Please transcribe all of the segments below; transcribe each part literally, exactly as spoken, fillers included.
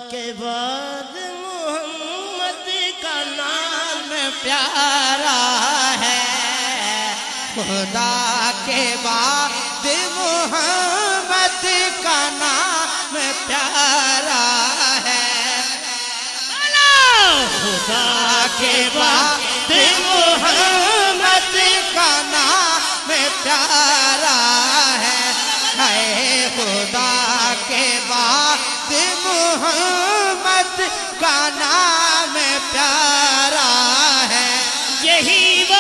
کے بعد محمد کا نام پیارا ہے خدا کے بعد محمد کا نام پیارا ہے خدا کے بعد محمد کا نام پیارا ہے ہے خدا کے بعد محمد کا نام پیارا ہے یہی وہ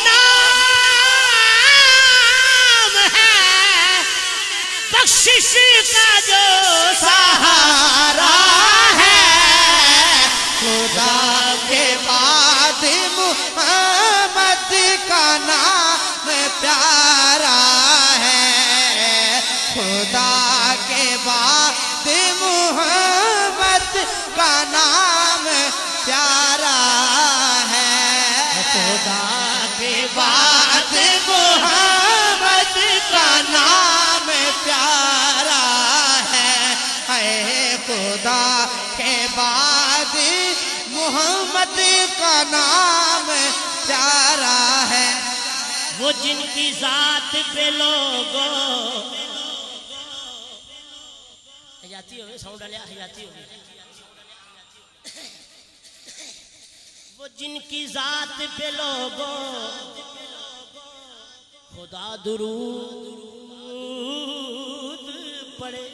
بخشش کا جو سہارا ہے خدا کے بعد محمد کا نام پیارا ہے خدا کے بعد محمد کا نام پیارا ہے خدا کے بعد محمد کا نام پیارا ہے اے خدا کے بعد محمد کا نام پیارا ہے وہ جن کی ذات پہ لوگوں حیاتی ہوئے ساؤنڈ آلیا حیاتی ہوئے وہ جن کی ذات پہ لوگوں خدا درود پڑے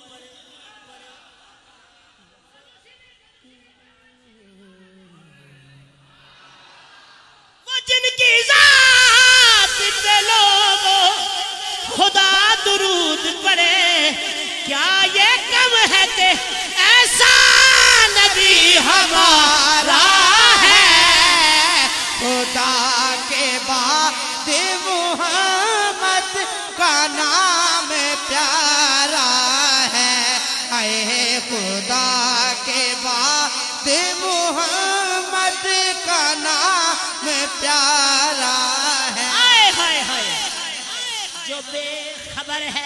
وہ جن کی ذات پہ لوگوں خدا درود پڑے کیا یہ کم ہے کہ ایسا نبی ہمارا ہے خدا کے بعد محمد کا نام پیارا ہے اے خدا کے بعد محمد کا نام پیارا ہے آئے ہائے ہائے جو بے خبر ہے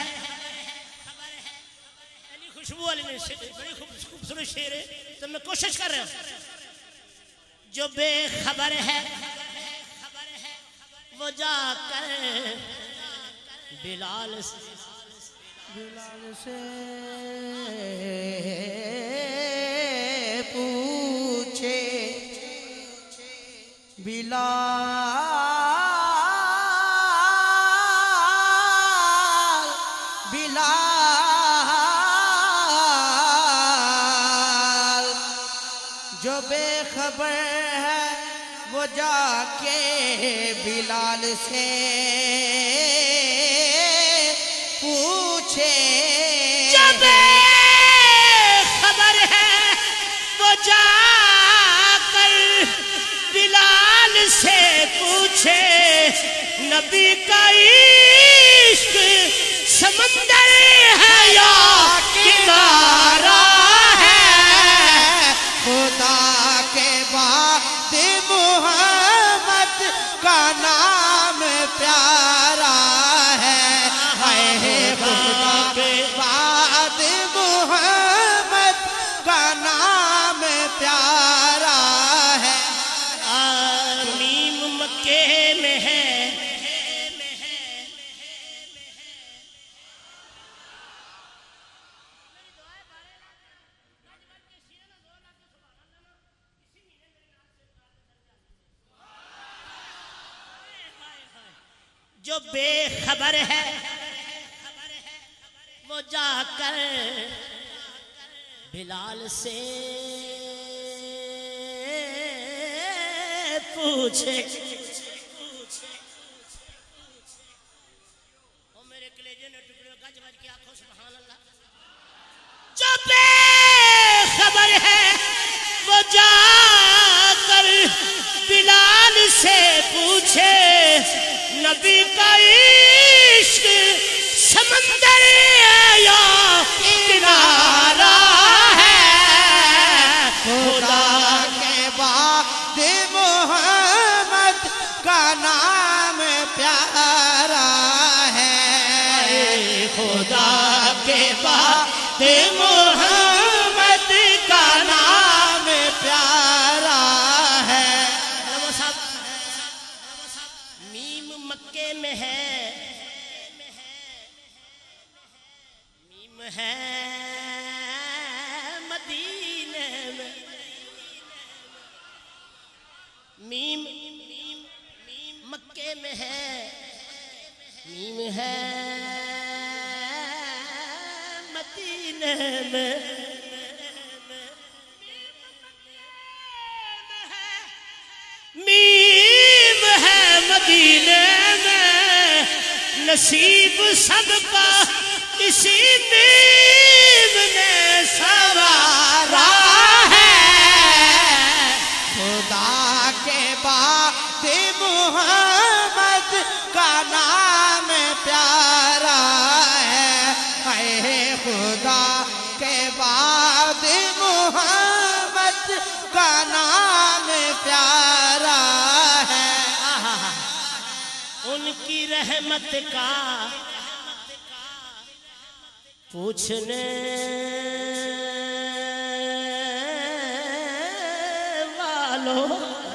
خوشبو والی نے بڑی خوبصورت شعر ہے تو میں کوشش کر رہا ہوں جو بے خبر ہے وہ جا کر بلال سے بلال سے پوچھے بلال جو بے خبر ہے وہ جا کے بلال سے پوچھے جو بے خبر ہے وہ جا کر بلال سے پوچھے نبی کا عشق سمندر ہے یا کنارہ خدا کے بعد محمد کا نام پیارا ہے اے خدا کے بعد محمد کا نام پیارا ہے آمین مکے میں ہے جو بے خبر ہے وہ جا کر بلال سے پوچھے او میرے کلیجے نے ٹکڑے گج بج کے آنکھوں سبحان اللہ جو بے خبر ہے وہ جا کر بلال سے پوچھے نبی کا عشق سمندر ہے یا کنارہ ہے خدا کے بعد محمد کا نام پیارا ہے خدا کے بعد محمد کا ہے مدینے میں میم ہے مدینے میں نصیب سب کا اسی میم نے سوارا ہے خدا کے بعد محمد کا نام پیارا ہے اے خدا کے بعد محمد کا نام پیارا ہے ان کی رحمت کا پوچھنے والوں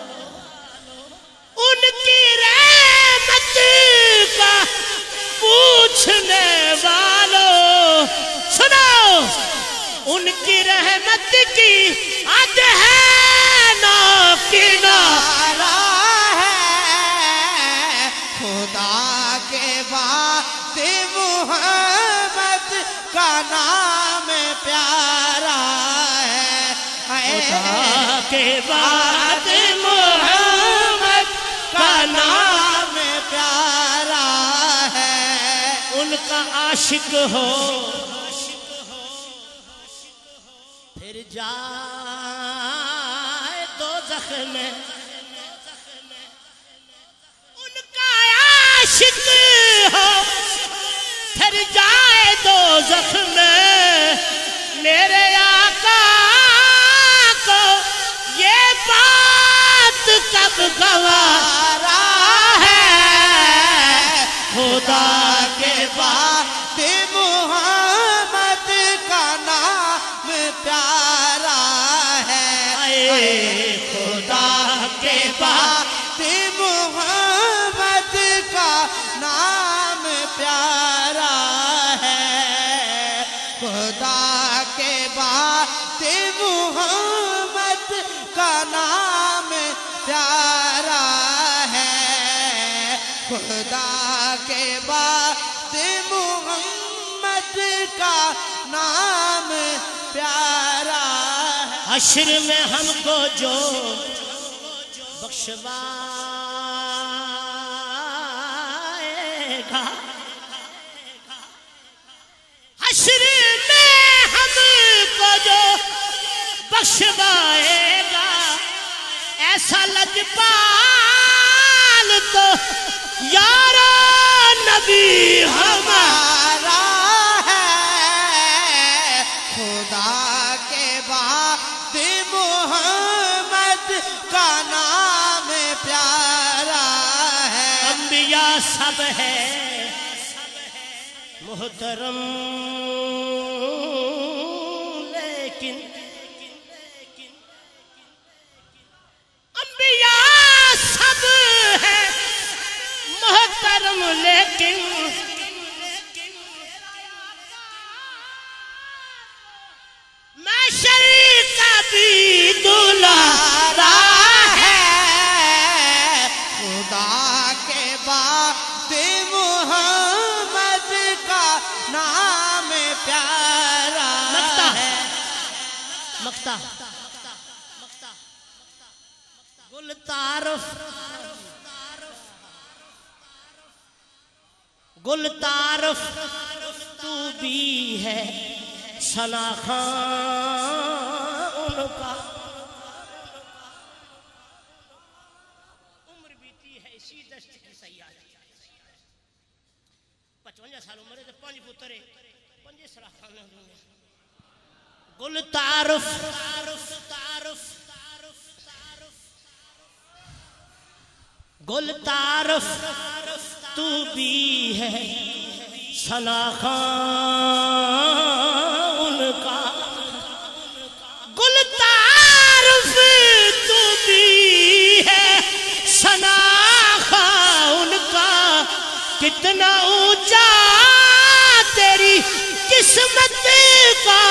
ان کی رحمت کا پوچھنے والوں سنو ان کی رحمت کی حد ہے نا کنارہ ہے خدا کے بعد محمد کا نام پیارا ہے خدا کے بعد محمد کا نام پیارا ہے ان کا عاشق ہو پھر جائے دوزخ میں ان کا عاشق ہو پھر جائے دوزخ میں میرے آقا کو یہ بات کب گوارا ہے خدا کے بعد محمد کا نام پیارا ہے خدا کے بعد محمد کا نام پیارا ہے خدا کے بعد محمد کا نام پیارا ہے خدا کے بعد محمد کا نام پیارا ہے حشر میں ہم کو جو بخشوائے گا حشر میں ہم کو جو بخشوائے گا ایسا لجپال تو یارا نبی ہمارا ہے خدا کے بعد محمد کا نام پیارا ہے انبیاء سب ہے محترم لیکن انبیاء سب ہے محترم لیکن میں شریف کا بھی دلارا ہے خدا کے بعد محمد کا نام پیارا مقتا ہے مقتا گل تعارف گل تعارف تو بھی ہے ثنا خان ان کا عمر بیتی ہے اسی دشت کی سیاحت پچپنجا سال عمر ہے تو پانچ پترے پنجے سلاح خان ہوں گے گل تعارف گل تعارف تو بھی ہے ثنا خان ان کا گل تعارف تو بھی ہے ثنا خان ان کا کتنا اونچا تیری قسمت کا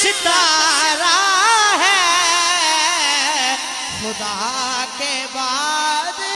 ستارہ ہے خدا کے بعد